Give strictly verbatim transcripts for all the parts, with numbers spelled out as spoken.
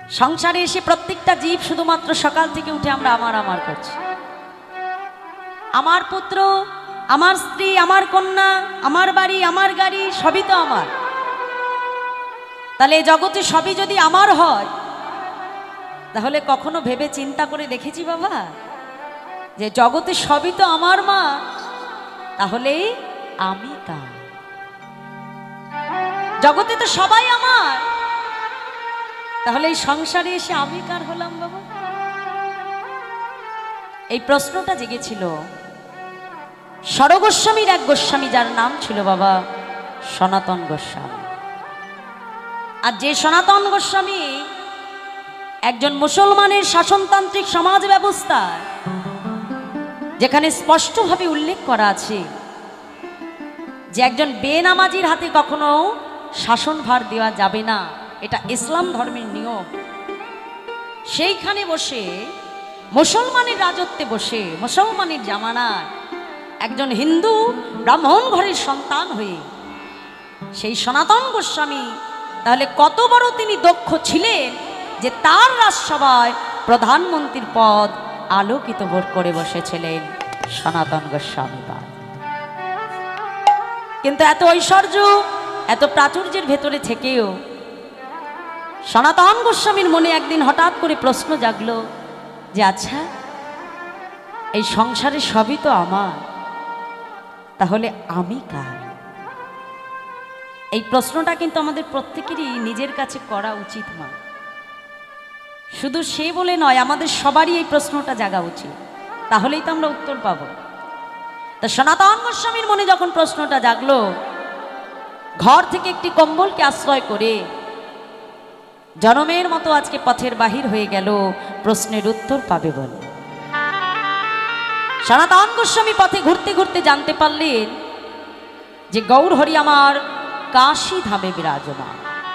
সংসারে এসে প্রত্যেকটা জীব শুধুমাত্র সকাল থেকে উঠে আমরা আমার আমার করছি। আমার পুত্র, আমার স্ত্রী, আমার কন্যা, আমার বাড়ি, আমার গাড়ি, সবই তো আমার। তাহলে এই জগতে সবই যদি আমার হয়, তাহলে কখনো ভেবে চিন্তা করে দেখেছি বাবা যে জগতে সবই তো আমার মা, তাহলে আমি কার? জগতে তো সবাই আমার, তাহলে এই সংসারে এসে আমি কার হলাম বাবা? এই প্রশ্নটা জেগেছিল স্বরগোস্বামীর এক গোস্বামী, যার নাম ছিল বাবা সনাতন গোস্বামী। আর যে সনাতন গোস্বামী একজন মুসলমানের শাসনতান্ত্রিক সমাজ ব্যবস্থা, যেখানে স্পষ্টভাবে উল্লেখ করা আছে যে একজন বেনামাজির হাতে কখনো শাসনভার দেওয়া যাবে না, এটা ইসলাম ধর্মের নিয়ম। সেইখানে বসে মুসলমানের রাজত্বে বসে মুসলমানের জামানায় একজন হিন্দু ব্রাহ্মণ ঘরের সন্তান হয়ে সেই সনাতন গোস্বামী তাহলে কত বড় তিনি দক্ষ ছিলেন যে তার রাজসভায় প্রধানমন্ত্রীর পদ আলোকিত ভোট করে বসেছিলেন সনাতন গোস্বামী পাদ। কিন্তু এত ঐশ্বর্য, এত প্রাচুর্যের ভেতরে থেকেও সনাতন গোস্বামীর মনে একদিন হঠাৎ করে প্রশ্ন জাগলো যে আচ্ছা, এই সংসারে সবই তো আমার, তাহলে আমি কার? এই প্রশ্নটা কিন্তু আমাদের প্রত্যেকেরই নিজের কাছে করা উচিত মা। শুধু সে বলে নয়, আমাদের সবারই এই প্রশ্নটা জাগা উচিত, তাহলেই তো আমরা উত্তর পাব। তা সনাতন গোস্বামীর মনে যখন প্রশ্নটা জাগলো, ঘর থেকে একটি কম্বলকে আশ্রয় করে জনমের মতো আজকে পথের বাহির হয়ে গেল প্রশ্নের উত্তর পাবে বলে। সনাতন গোস্বামী পথে ঘুরতে ঘুরতে জানতে পারলেন যে গৌর হরি আমার কাশী ধামে বিরাজমান।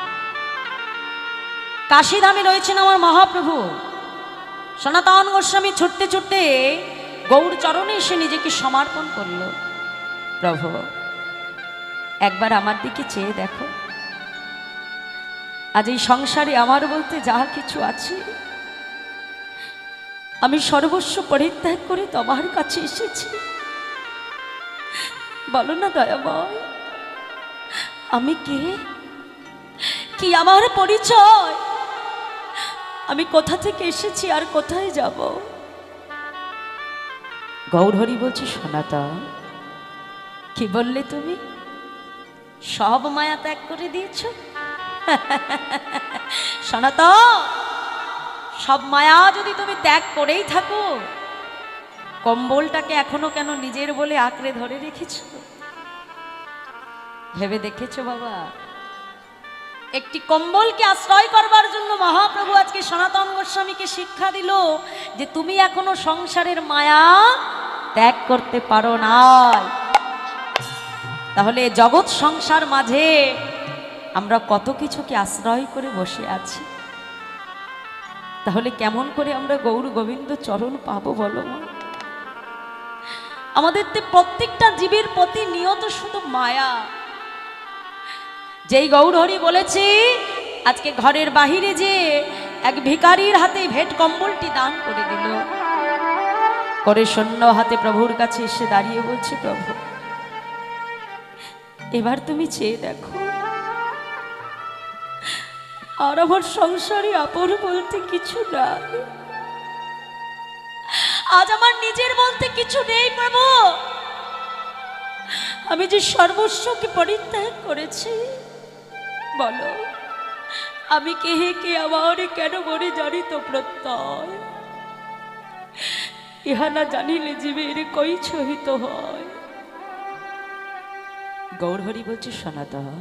কাশী ধামে রয়েছেন আমার মহাপ্রভু। সনাতন গোস্বামী ছুটতে ছুটতে গৌর চরণে এসে নিজেকে সমর্পণ করল। প্রভু, একবার আমার দিকে চেয়ে দেখো, আজ এই সংসারে আমার বলতে যা কিছু আছে, আমি সর্বস্ব পরিত্যাগ করে তোমার কাছে এসেছি। বলো না দয়াময়, আমি কে, কি আমার পরিচয়, আমি কোথা থেকে এসেছি আর কোথায় যাব? গৌরহরি বলছি, সনাতন, কি বললে তুমি? সব মায়া ত্যাগ করে দিয়েছ? সনাতন, সব মায়া যদি তুমি ত্যাগ করেই থাকো, কম্বলটাকে এখনো কেন নিজের বলে আঁকড়ে ধরে রেখেছ? ভেবে দেখেছ বাবা? একটি কম্বলকে আশ্রয় করবার জন্য মহাপ্রভু আজকে সনাতন গোস্বামীকে শিক্ষা দিল যে তুমি এখনো সংসারের মায়া ত্যাগ করতে পারো না। তাহলে জগৎ সংসার মাঝে আমরা কত কিছুকে আশ্রয় করে বসে আছি, তাহলে কেমন করে আমরা গৌর গোবিন্দ চরণ পাবো বলো? আমাদের তো প্রত্যেকটা জীবের প্রতি নিয়ত শুধু মায়া। যেই গৌরহরি বলেছে আজকে ঘরের বাহিরে যে এক ভিখারির হাতে ভেট কম্বলটি দান করে দিল, করে শূন্য হাতে প্রভুর কাছে এসে দাঁড়িয়ে বলছে, প্রভু এবার তুমি চেয়ে দেখো, আর আমার সংসারে আপন বলতে কিছু নাই, আজ আমার নিজের বলতে কিছু নেই প্রভু। আমি যে সর্বস্বকে পরিত্যাগ করেছি, বলো আমি কে হে কে আমার কেন মরে জানি তো প্রত্যয়, ইহা না জানিলে জীবের কই সহিত হয়। গৌরহরি বলছে, সনাতন,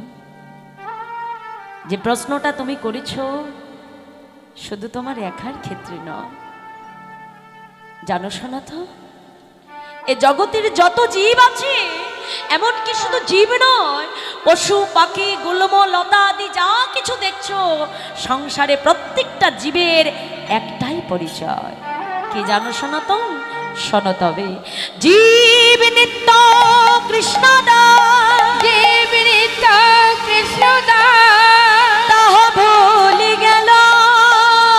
যে প্রশ্নটা তুমি করেছ শুধু তোমার একার ক্ষেত্রে নয়, জানো সনাতন, এ জগতের যত জীব আছে, এমনকি শুধু জীব নয়, পশু পাখি গুল্ম লতা আদি যা কিছু দেখছো, সংসারে প্রত্যেকটা জীবের একটাই পরিচয়, কি জানো সনাতন? শোনো তবে, জীব নিত্য কৃষ্ণদাস, জীব নিত্য কৃষ্ণদাস, তাহা ভুলি গেল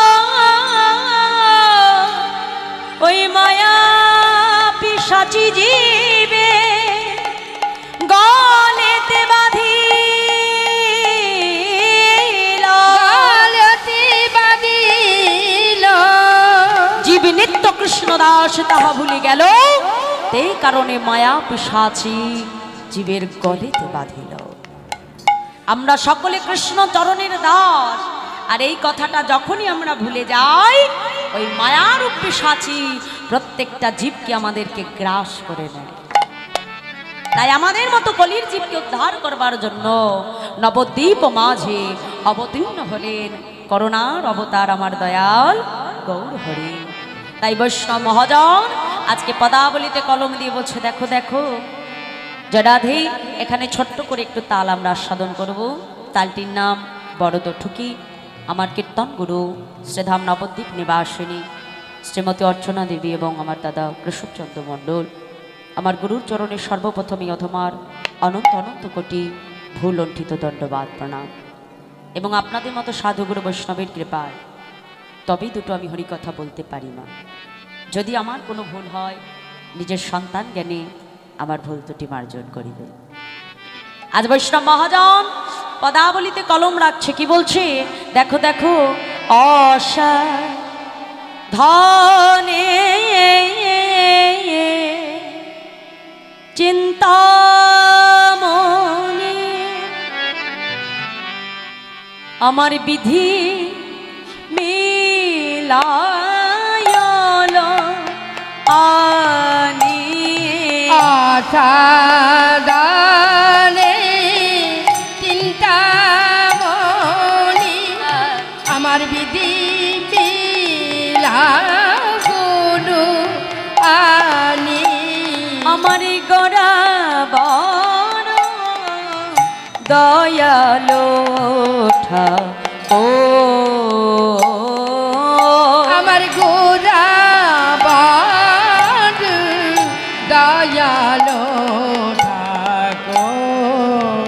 কৃষ্ণদাস তাহা ভুলে গেল, এই কারণে মায়া পিশাচী জীবের গলেতে বাঁধিল। আমরা সকলে কৃষ্ণ চরণের দাস, আর এই কথাটা যখনই আমরা ভুলে যাই, ওই মায়ার পিশাচী প্রত্যেকটা জীবকে আমাদেরকে গ্রাস করে নেয়। তাই আমাদের মতো কলির জীবকে উদ্ধার করবার জন্য নবদ্বীপ মাঝে অবতীর্ণ হলেন করুণার অবতার আমার দয়াল গৌর হরি। তাই বৈষ্ণব মহাজন আজকে পদাবলিতে কলম দিয়ে বলছে, দেখো দেখো জডাধি। এখানে ছোট্ট করে একটু তাল আমরা আস্বাদন করব। তালটির নাম বড়দ ঠুকি। আমার কীর্তন গুরু শ্রীধাম নবদ্বীপ নিবাসিনী শ্রীমতী অর্চনা দেবী এবং আমার দাদা কেশবচন্দ্র মণ্ডল, আমার গুরুর চরণে সর্বপ্রথমে অধমার অনন্ত অনন্ত কোটি ভুল লণ্ঠিত দণ্ডবাদ প্রণাম। এবং আপনাদের মতো সাধুগুরু বৈষ্ণবের কৃপায় তবেই দুটো আমি হরিকথা বলতে পারি না। যদি আমার কোনো ভুল হয়, নিজের সন্তান জ্ঞানে আমার ভুল ত্রুটি মার্জন করিবে। আজ বৈষ্ণব মহাজন পদাবলিতে কলম রাখছে, কি বলছে দেখো দেখো। অসা ধনে চিন্তা মনে আমার বিধি মিলায়ল আনি আসাদানে চিন্তা মনি আমার বিধি গুরু আনি আমার গোড়া বড় দয়ালো ও আমার গোড়া বড় দয়ালো ঠাকুর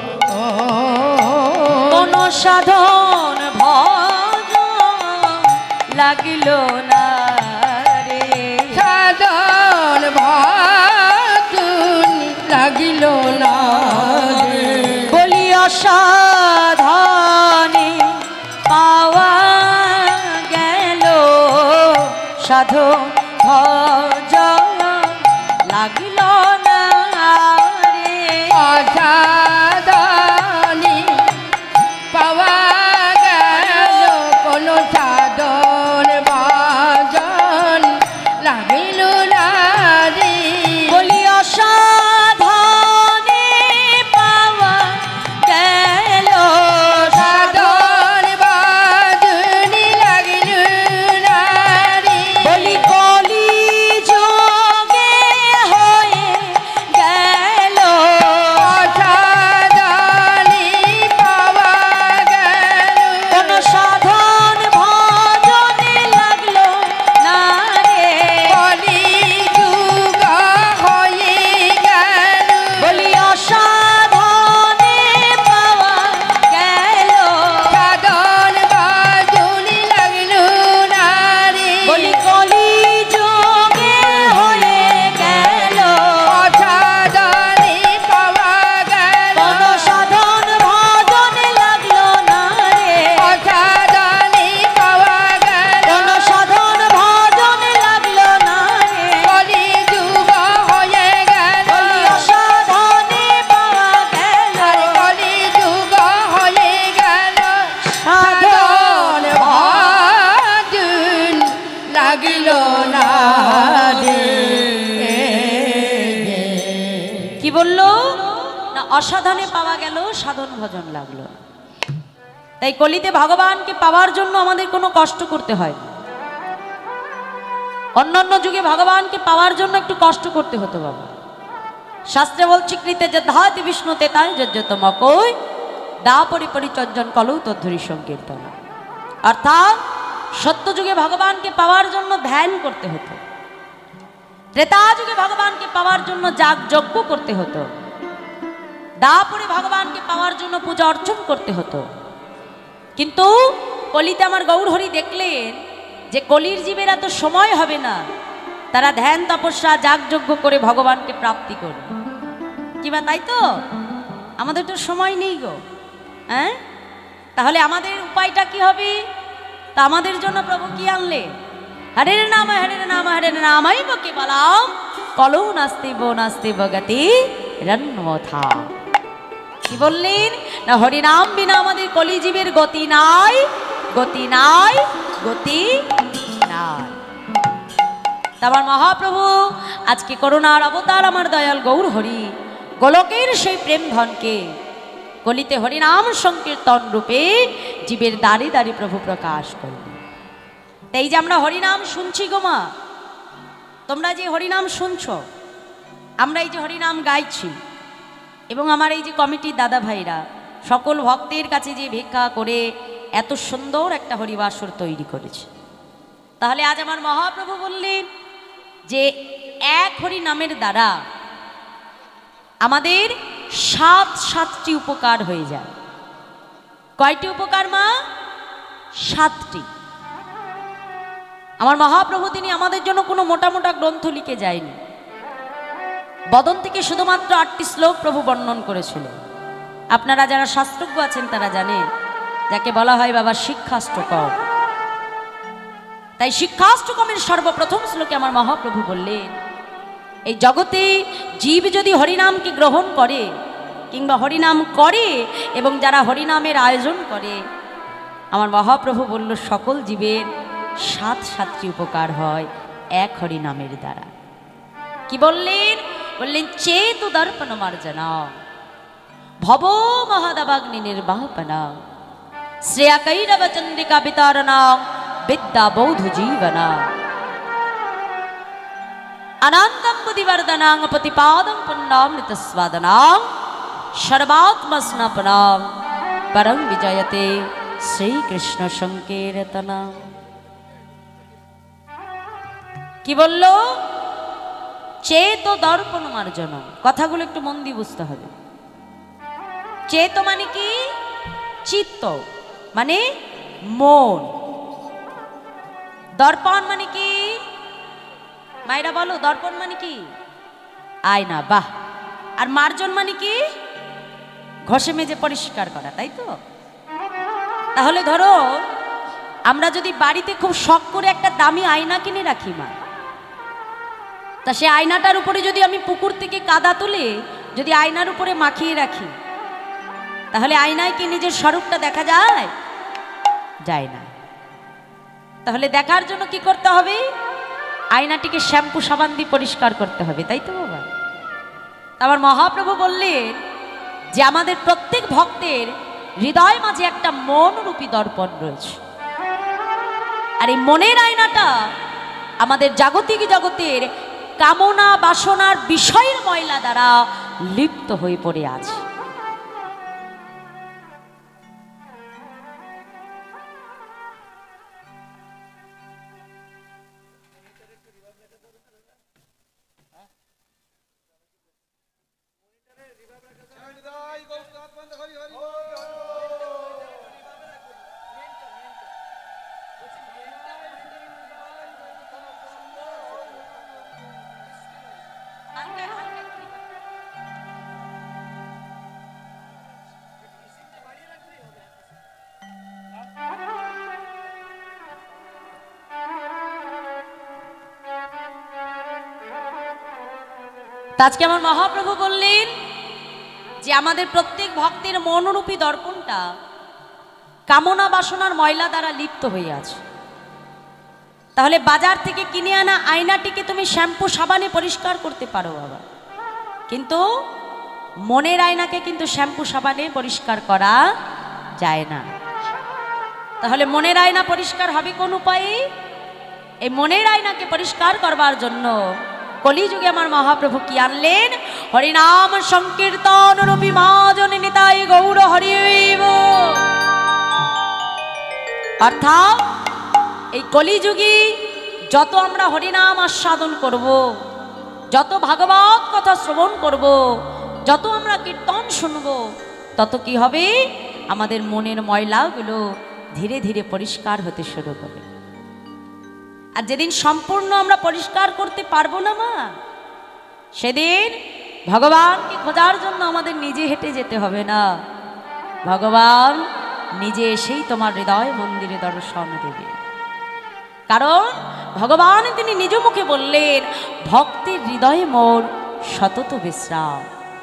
কোন সাধন ভজ লাগিল না রে, সাধন ভাতুন লাগিল না রে। বলি অসাধনে পাওয়া গেল সাধন ভজ লাগিল না রে। অসাধনি পাওয়া গেল কোন সাধন ভজন লাগিল না রে। বলি অসাধনে পাওয়া গেল সাধন ভজনি লাগিল না রে। বলি কলি যোগে হয়ে গেল অসাধনি পাওয়া গেল কোন সাধন ভজনে লাগলো না রে। কলি যুগ হয়ে গেল বলি অসাধনে পাওয়া গেল সাধন ভজনি লাগিল না রে। বলি কলি যোগে হয়ে গেল অসাধনি পাওয়া গেল কোন সাধন ভজনে লাগলো না রে। অসাধনি পাওয়া গেল কোন সাধন ভজনে লাগলো না রে। কলি যুগ হয়ে গেল বলি অসাধনে পাওয়া গেল আর কলি যুগ হয়ে গেল সাধন ভজন লাগিল না রে। কি বললো না, অসাধনে পাওয়া গেল সাধন ভজন লাগলো। তাই কলিতে ভগবানকে পাওয়ার জন্য আমাদের কোনো কষ্ট করতে হয় না। অন্যান্য যুগে ভগবানকে পাওয়ার জন্য একটু কষ্ট করতে হতো বাবা। শাস্ত্রে বলছি কৃতে যে ধাতি বিষ্ণু তেতায় যজ্ঞতমকই দা পরিপরিচর্যন কলৌ তদ্ধরি সংকীর্তন। অর্থাৎ সত্য যুগে ভগবানকে পাওয়ার জন্য ধ্যান করতে হতো, ত্রেতা যুগে ভগবানকে পাওয়ার জন্য যাগ যজ্ঞ করতে হতো, দাপরে ভগবানকে পাওয়ার জন্য পূজা অর্চন করতে হতো। কিন্তু কলিতে আমার গৌরহরি দেখলেন যে কলির জীবের এত সময় হবে না, তারা ধ্যান তপস্যা যাগযজ্ঞ করে ভগবানকে প্রাপ্তি করবে। কিবা তাই তো? আমাদের তো সময় নেই গো। হ্যাঁ, তাহলে আমাদের উপায়টা কি হবে? তা আমাদের জন্য প্রভু কি আনলে? হরের নাম হরের নাম হরের নামাই বকে বলাম কলো নাস্তি বো নাস্তি বগতি রন্মথা। কি বললেন না হরিনাম বিনা আমাদের কলিজীবের গতি নাই, গতি নাই, গতি নাই। আমার মহাপ্রভু আজকে করুণার অবতার আমার দয়াল গৌর হরি গোলকের সেই প্রেম ধনকে কলিতে হরিনাম সংকীর্তন রূপে জীবের দাঁড়ি দাঁড়ি প্রভু প্রকাশ করলেন। এই যে আমরা হরিনাম শুনছি গো মা, তোমরা যে হরিনাম শুনছ, আমরা এই যে হরিনাম গাইছি, এবং আমার এই যে কমিটির দাদা ভাইরা সকল ভক্তের কাছে যে ভিক্ষা করে এত সুন্দর একটা হরিবাসর তৈরি করেছে, তাহলে আজ আমার মহাপ্রভু বললেন যে এক হরি নামের দ্বারা আমাদের সাত সাতটি উপকার হয়ে যায়। কয়টি উপকার মা? সাতটি। আমার মহাপ্রভু তিনি আমাদের জন্য কোনো মোটা মোটা গ্রন্থ লিখে যায়নি, বদন থেকে শুধুমাত্র আটটি শ্লোক প্রভু বর্ণন করেছিলেন। আপনারা যারা শাস্ত্রজ্ঞ আছেন তারা জানেন, যাকে বলা হয় বাবা শিক্ষাষ্টকম। তাই শিক্ষাষ্টকমের সর্বপ্রথম শ্লোকে আমার মহাপ্রভু বললেন এই জগতে জীব যদি হরিনামকে গ্রহণ করে কিংবা হরিনাম করে এবং যারা হরিনামের আয়োজন করে, আমার মহাপ্রভু বলল সকল জীবের সাত সাতটি উপকার হয় এক হরিনামের দ্বারা। কি বললেন? বললেন চেত দর্পণ মার্জনা ভব মহাদাবাগ্নি নির্বাপনা শ্রেয়া কৈরব চন্দ্রিকা বিতারণা বিদ্যা বৌদ্ধ জীবনা अनंतम बुद्धिवर्धनां प्रतिपादं पुण्डामृत स्वादनां सर्वात्मस्नपनां परम विजयते श्री कृष्ण संकीर्तना। কি বললো? চেত দর্পণ মার্জন। কথাগুলো একটু মন দিয়ে বুঝতে হবে। চেত মানে কি? চিত্ত মানে মন। দর্পণ মানে কি? মায়েরা বলো, দর্পণ মানে কি? আয়না। বাহ। আর মার্জন মানে কি? ঘষে মেজে পরিষ্কার করা, তাই তো? তাহলে ধরো আমরা যদি বাড়িতে খুব শখ করে একটা দামি আয়না কিনে রাখি মা, তা সে আয়নাটার উপরে যদি আমি পুকুর থেকে কাদা তুলে যদি আয়নার উপরে মাখিয়ে রাখি, তাহলে আয়নায় কি নিজের স্বরূপটা দেখা যায়? যায় না। তাহলে দেখার জন্য কি করতে হবে? আয়নাটিকে শ্যাম্পু সাবান দিয়ে পরিষ্কার করতে হবে, তাই তো বাবা? আমার মহাপ্রভু বললেন যে আমাদের প্রত্যেক ভক্তের হৃদয় মাঝে একটা মনরূপী দর্পণ রয়েছে, আর এই মনের আয়নাটা আমাদের জাগতিক জগতের কামনা বাসনার বিষয়ের ময়লা দ্বারা লিপ্ত হয়ে পড়ে আছে। আজকে আমার মহাপ্রভু বললেন যে আমাদের প্রত্যেক ভক্তের মনোরূপী দর্পণটা কামনা বাসনার ময়লা দ্বারা লিপ্ত হয়ে আছে। তাহলে বাজার থেকে কিনে আনা আয়নাটিকে তুমি শ্যাম্পু সাবানে পরিষ্কার করতে পারো বাবা, কিন্তু মনের আয়নাকে কিন্তু শ্যাম্পু সাবানে পরিষ্কার করা যায় না। তাহলে মনের আয়না পরিষ্কার হবে কোন উপায়ে? এই মনের আয়নাকে পরিষ্কার করবার জন্য কলিযুগে আমার মহাপ্রভু কি আনলেন? হরিনাম সংকীর্তন রূপী মহাজনী নিতাই গৌর হরিব। অর্থাৎ এই কলিযুগে যত আমরা হরিনাম আস্বাদন করব, যত ভাগবত কথা শ্রবণ করব, যত আমরা কীর্তন শুনব, তত কি হবে? আমাদের মনের ময়লাগুলো ধীরে ধীরে পরিষ্কার হতে শুরু করবে। আর যেদিন সম্পূর্ণ আমরা পরিষ্কার করতে পারবো না মা, সেদিন ভগবানকে খোঁজার জন্য আমাদের নিজে হেঁটে যেতে হবে না, ভগবান নিজে এসেই তোমার হৃদয় মন্দিরে দর্শন দেবে। কারণ ভগবান তিনি নিজ মুখে বললেন, ভক্তের হৃদয়ে মোর সতত বিশ্রাম।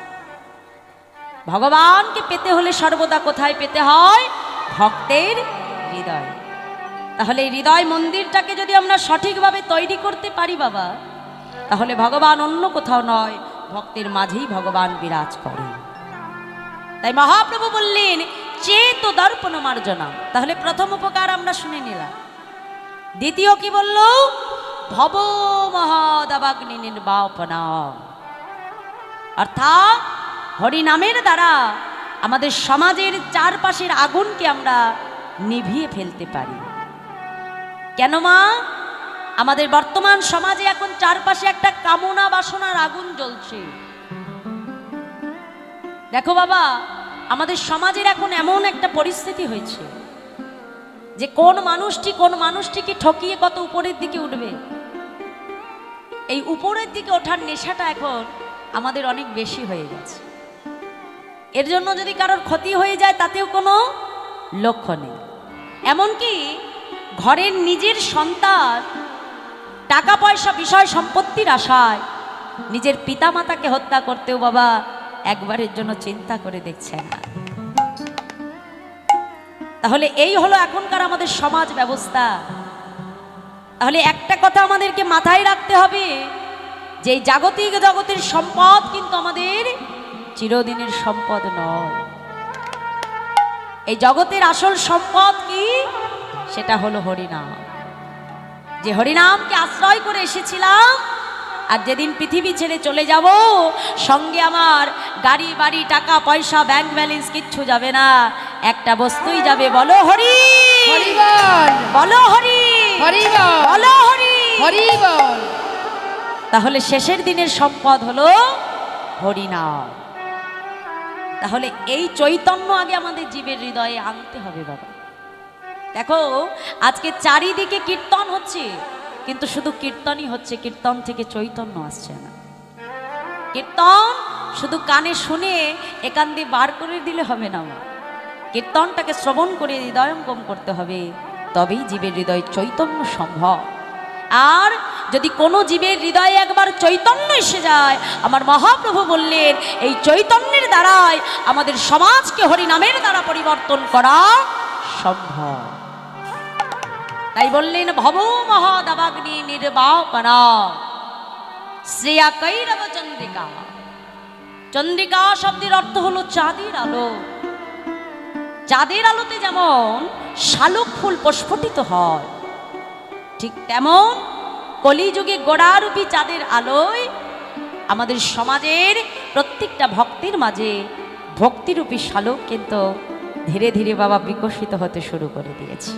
ভগবানকে পেতে হলে সর্বদা কোথায় পেতে হয়? ভক্তের হৃদয়। তাহলে এই হৃদয় মন্দিরটাকে যদি আমরা সঠিকভাবে তৈরি করতে পারি বাবা, তাহলে ভগবান অন্য কোথাও নয়, ভক্তের মাঝেই ভগবান বিরাজ করে। তাই মহাপ্রভু বললেন চেত দর্পণ মার্জনা। তাহলে প্রথম উপকার আমরা শুনে নিলাম। দ্বিতীয় কি বলল? ভব মহাদাবাগ্নি নির্বাপনা, অর্থাৎ হরিনামের দ্বারা আমাদের সমাজের চারপাশের আগুনকে আমরা নিভিয়ে ফেলতে পারি। কেন মা? আমাদের বর্তমান সমাজে এখন চারপাশে একটা কামনা বাসনার আগুন জ্বলছে। দেখো বাবা, আমাদের সমাজের এখন এমন একটা পরিস্থিতি হয়েছে যে কোন মানুষটি কোন মানুষটিকে ঠকিয়ে কত উপরের দিকে উঠবে, এই উপরের দিকে ওঠার নেশাটা এখন আমাদের অনেক বেশি হয়ে গেছে। এর জন্য যদি কারোর ক্ষতি হয়ে যায় তাতেও কোনো লক্ষ্য নেই। এমনকি ঘরের নিজের সন্তান টাকা পয়সা বিষয় সম্পত্তির আশায় নিজের পিতামাতাকে হত্যা করতেও বাবা একবারের জন্য চিন্তা করে দেখছে না। তাহলে এই হলো এখনকার আমাদের সমাজ ব্যবস্থা। তাহলে একটা কথা আমাদেরকে মাথায় রাখতে হবে যে এই জাগতিক জগতের সম্পদ কিন্তু আমাদের চিরদিনের সম্পদ নয়। এই জগতের আসল সম্পদ কি? সেটা হলো হরিনাম। যে হরিনামকে আশ্রয় করে এসেছিলাম, আর যেদিন পৃথিবী ছেড়ে চলে যাব, সঙ্গে আমার গাড়ি বাড়ি টাকা পয়সা ব্যাংক ব্যালেন্স কিচ্ছু যাবে না, একটা বস্তুই যাবে। বলো হরি, হরি বল, বলো হরি, হরি বল, বলো হরি, হরি বল। তাহলে শেষের দিনের সম্পদ হলো হরিনাম। তাহলে এই চৈতন্য আগে আমাদের জীবের হৃদয়ে আনতে হবে বাবা। দেখো আজকে চারিদিকে কীর্তন হচ্ছে, কিন্তু শুধু কীর্তনই হচ্ছে, কীর্তন থেকে চৈতন্য আসছে না। কীর্তন শুধু কানে শুনে একান দিয়ে বার করে দিলে হবে না, কীর্তনটাকে শ্রবণ করে হৃদয়ঙ্গম করতে হবে, তবেই জীবের হৃদয়ে চৈতন্য সম্ভব। আর যদি কোনো জীবের হৃদয়ে একবার চৈতন্য এসে যায়, আমার মহাপ্রভু বললেন এই চৈতন্যের দ্বারাই আমাদের সমাজকে হরিনামের দ্বারা পরিবর্তন করা সম্ভব। তাই বললেন ভব মহাদাবাগ্নি নির্বাপনা শ্রেয়া কৈরব চন্দ্রিকা। চন্দ্রিকা শব্দের অর্থ হলো চাঁদের আলো। চাঁদের আলোতে যেমন শালুক ফুল প্রস্ফুটিত হয়, ঠিক তেমন কলিযুগে গোড়ারূপী চাঁদের আলোয় আমাদের সমাজের প্রত্যেকটা ভক্তের মাঝে ভক্তিরূপী শালুক কিন্তু ধীরে ধীরে বাবা বিকশিত হতে শুরু করে দিয়েছে।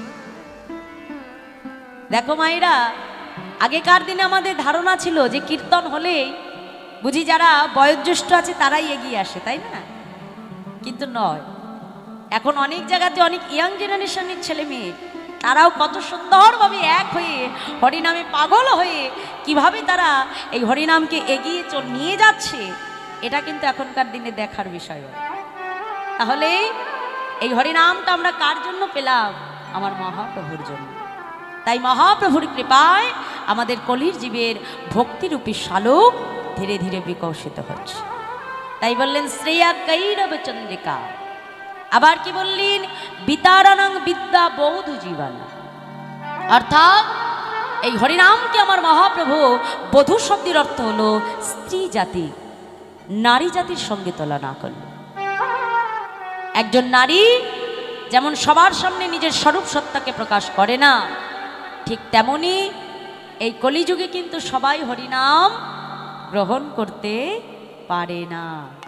দেখো মায়েরা, আগেকার দিনে আমাদের ধারণা ছিল যে কীর্তন হলেই বুঝি যারা বয়োজ্যেষ্ঠ আছে তারাই এগিয়ে আসে, তাই না? কিন্তু নয়। এখন অনেক জায়গাতে অনেক ইয়াং জেনারেশনের ছেলে মেয়ে তারাও কত সুন্দরভাবে এক হয়ে হরিনামে পাগল হয়ে কিভাবে তারা এই হরিনামকে এগিয়ে চল নিয়ে যাচ্ছে, এটা কিন্তু এখনকার দিনে দেখার বিষয়। তাহলে এই হরিনামটা আমরা কার জন্য পেলাম? আমার মহাপ্রভুর জন্য। তাই মহাপ্রভুর কৃপায় আমাদের কলির জীবের ভক্তিরূপী শালুক ধীরে ধীরে বিকশিত হচ্ছে। তাই বললেন শ্রেয়া কৈরব চন্দ্রিকা। আবার কি বললেন? বিতারণং বিদ্যা বৌদ্ধ জীবন। অর্থাৎ এই হরিনামকে আমার মহাপ্রভু বধূ শব্দের অর্থ হলো স্ত্রী জাতি, নারী জাতির সঙ্গে তুলনা করল। একজন নারী যেমন সবার সামনে নিজের স্বরূপ সত্তাকে প্রকাশ করে না, ঠিক তেমনি এই কলিযুগে কিন্তু সবাই হরিনাম গ্রহণ করতে পারে না।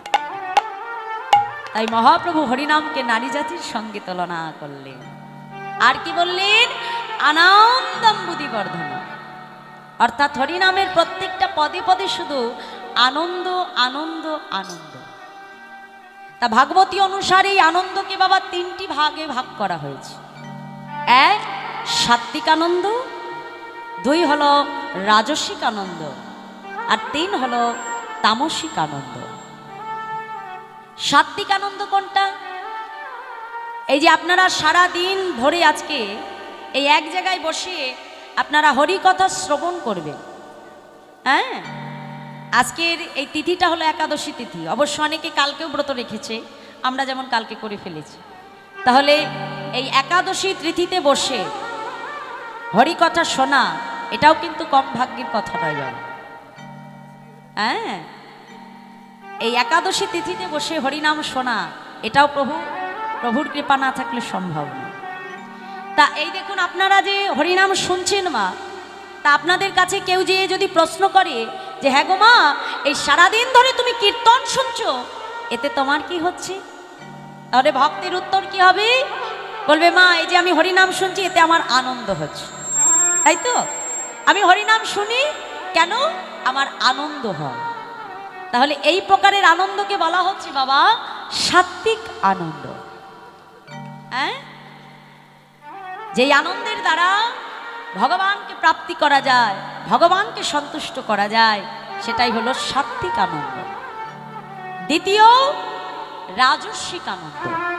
তাই মহাপ্রভু হরিনামকে নারী জাতির সঙ্গে তুলনা করলেন। আর কি বললেন? আনন্দম বুদ্ধিবর্ধন। অর্থাৎ হরিনামের প্রত্যেকটা পদে পদে শুধু আনন্দ আনন্দ আনন্দ। তা ভাগবতী অনুসারে এই আনন্দকে বাবা তিনটি ভাগে ভাগ করা হয়েছে। এক সাত্বিক আনন্দ, দুই হলো রাজসিক আনন্দ, আর তিন হলো তামসিক আনন্দ। সাত্বিক আনন্দ কোনটা? এই যে আপনারা সারা দিন ধরে আজকে এই এক জায়গায় বসে আপনারা হরি কথা শ্রবণ করবেন। হ্যাঁ, আজকের এই তিথিটা হলো একাদশী তিথি। অবশ্য অনেকে কালকেও ব্রত রেখেছে, আমরা যেমন কালকে করে ফেলেছি। তাহলে এই একাদশী তিথিতে বসে হরি কথা শোনা এটাও কিন্তু কম ভাগ্যের কথা নয় বাবা। হ্যাঁ, এই একাদশী তিথিতে বসে হরিনাম শোনা এটাও প্রভু প্রভুর কৃপা না থাকলে সম্ভব না। তা এই দেখুন, আপনারা যে হরিনাম শুনছেন মা, তা আপনাদের কাছে কেউ যে যদি প্রশ্ন করে যে হ্যাঁ গো মা, এই সারাদিন ধরে তুমি কীর্তন শুনছো, এতে তোমার কি হচ্ছে? তাহলে ভক্তের উত্তর কি হবে? বলবে মা, এই যে আমি হরিনাম শুনছি এতে আমার আনন্দ হচ্ছে। তাই তো, আমি হরিনাম শুনি কেন? আমার আনন্দ হয়। তাহলে এই প্রকারের আনন্দকে বলা হচ্ছে বাবা সাত্বিক আনন্দ। হ্যাঁ, যেই আনন্দের দ্বারা ভগবানকে প্রাপ্তি করা যায়, ভগবানকে সন্তুষ্ট করা যায়, সেটাই হলো সাত্বিক আনন্দ। দ্বিতীয়, রাজস্বিক আনন্দ।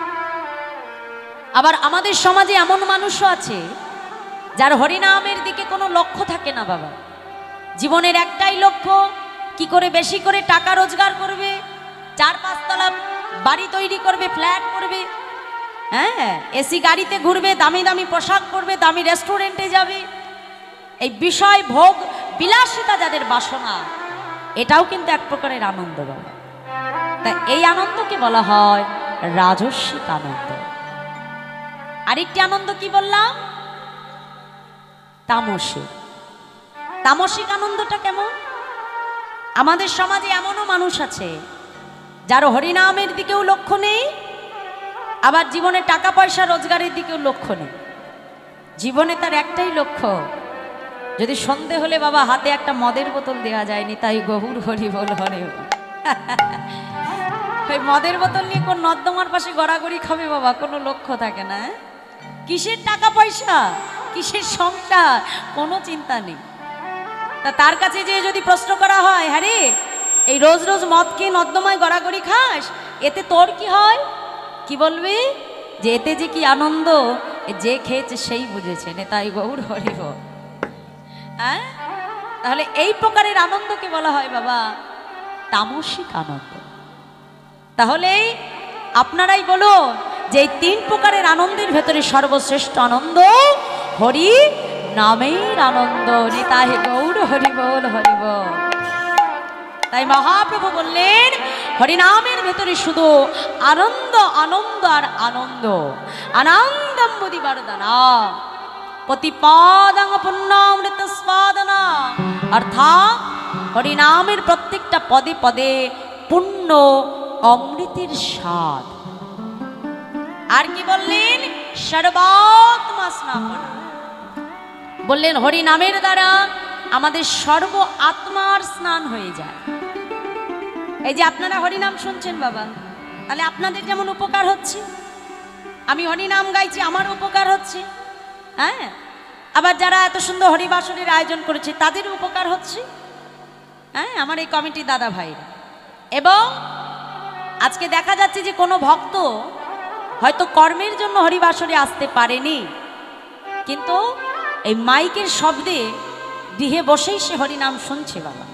আবার আমাদের সমাজে এমন মানুষও আছে যার হরিনামের দিকে কোনো লক্ষ্য থাকে না বাবা। জীবনের একটাই লক্ষ্য, কি করে বেশি করে টাকা রোজগার করবে, চার পাঁচতলা বাড়ি তৈরি করবে, ফ্ল্যাট করবে, হ্যাঁ, এসি গাড়িতে ঘুরবে, দামি দামি পোশাক পরবে, দামি রেস্টুরেন্টে যাবে। এই বিষয় ভোগ বিলাসিতা যাদের বাসনা, এটাও কিন্তু এক প্রকারের আনন্দ বাবা। তা এই আনন্দকে বলা হয় রাজস্বিক আনন্দ। আরেকটি আনন্দ কি বললাম? তামসিক। তামসিক আনন্দটা কেমন? আমাদের সমাজে এমনও মানুষ আছে যার হরিনামের দিকেও লক্ষ্য নেই, আবার জীবনে টাকা পয়সা রোজগারের দিকেও লক্ষ্য নেই। জীবনে তার একটাই লক্ষ্য, যদি সন্ধে হলে বাবা হাতে একটা মদের বোতল দেওয়া যায়নি, তাই গহুর হরি বল হরে। ওই মদের বোতল নিয়ে কোন নর্দমার পাশে গড়াগড়ি খাবে বাবা, কোনো লক্ষ্য থাকে না। কিসের টাকা পয়সা, কিসের সংসার, কোনো চিন্তা নেই। তা তার কাছে যে যদি প্রশ্ন করা হয়, হ্যাঁ রে, এই রোজ রোজ মদ খেয়ে নর্দমায় গড়াগড়ি খাস, এতে তোর কি হয়? কি বলবে? যে এতে যে কি আনন্দ, যে খেয়েছে সেই বুঝেছে, নেতাই গৌর হরিব। হ্যাঁ, তাহলে এই প্রকারের আনন্দকে বলা হয় বাবা তামসিক আনন্দ। তাহলে আপনারাই বলো যে এই তিন প্রকারের আনন্দের ভেতরে সর্বশ্রেষ্ঠ আনন্দ হরি নামের আনন্দ। নিতাই গৌর হরি বল হরি বল। তাই মহাপ্রভু বললেন হরিনামের ভেতরে শুধু আনন্দ, আনন্দ আর আনন্দ। আনন্দম বুদ্ধি বরদানা প্রতিপাদাং পুণ্যামৃত স্বাদনা, অর্থাৎ হরিনামের প্রত্যেকটা পদে পদে পুণ্য অমৃতের স্বাদ। আর কি বললেন? সর্বাত্মা স্নাপনা। বললেন হরি নামের দ্বারা আমাদের সর্ব আত্মার স্নান হয়ে যায়। এই যে আপনারা হরিনাম শুনছেন বাবা, তাহলে আপনাদের যেমন উপকার হচ্ছে, আমি হরিনাম গাইছি আমার উপকার হচ্ছে। হ্যাঁ, আবার যারা এত সুন্দর হরিবাসরের আয়োজন করেছে তাদেরও উপকার হচ্ছে। হ্যাঁ, আমার এই কমিটির দাদা ভাইরা। এবং আজকে দেখা যাচ্ছে যে কোনো ভক্ত হয়তো কর্মের জন্য হরিবাসরে আসতে পারেনি, কিন্তু এই মাইকের শব্দে গৃহে বসেই সে হরিনাম শুনছে বাবা।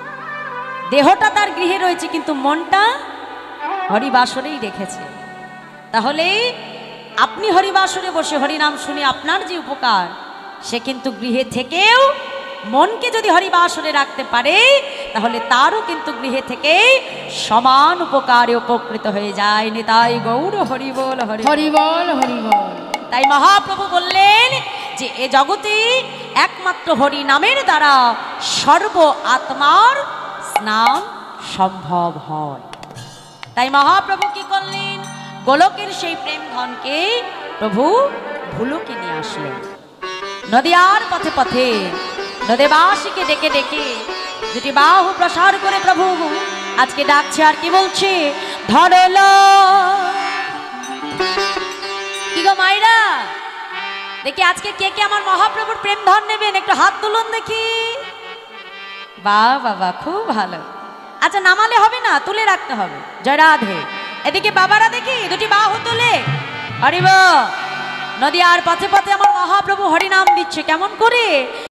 দেহটা তার গৃহে রয়েছে কিন্তু মনটা হরিবাসরেই রেখেছে। তাহলে আপনি হরিবাসরে বসে হরিনাম শুনে আপনার যে উপকার, সে কিন্তু গৃহে থেকেও মনকে যদি হরিবাসরে রাখতে পারে, তাহলে তারও কিন্তু গৃহে থেকে সমান উপকারে উপকৃত হয়ে যায়। নিতাই গৌর হরি বল হরি হরি বল হরি বল। তাই মহাপ্রভু বললেন যে এ জগতে একমাত্র হরি নামের দ্বারা সর্ব আত্মার স্নান সম্ভব হয়। তাই মহাপ্রভু কি করলেন? গোলকের সেই প্রেম ধনকে প্রভু ভুলুকে নিয়ে আসলেন। নদিয়ার পথে পথে নদেবাসীকে ডেকে ডেকে যেটি বাহু প্রসার করে প্রভু আজকে ডাকছে। আর কি বলছে? ধরল কি গো মাইরা, দেখি আজকে কে কে আমার মহাপ্রভুর প্রেম ধন নেবেন, একটু হাত তুলুন দেখি। বাহ বাবা, খুব ভালো। আচ্ছা, নামালে হবে না, তুলে রাখতে হবে। জয় রাধে। এদিকে বাবারা দেখি দুটি বাহু তুলে হরিব নদীয়ার পথে পথে আমার মহাপ্রভু হরিনাম দিচ্ছে কেমন করে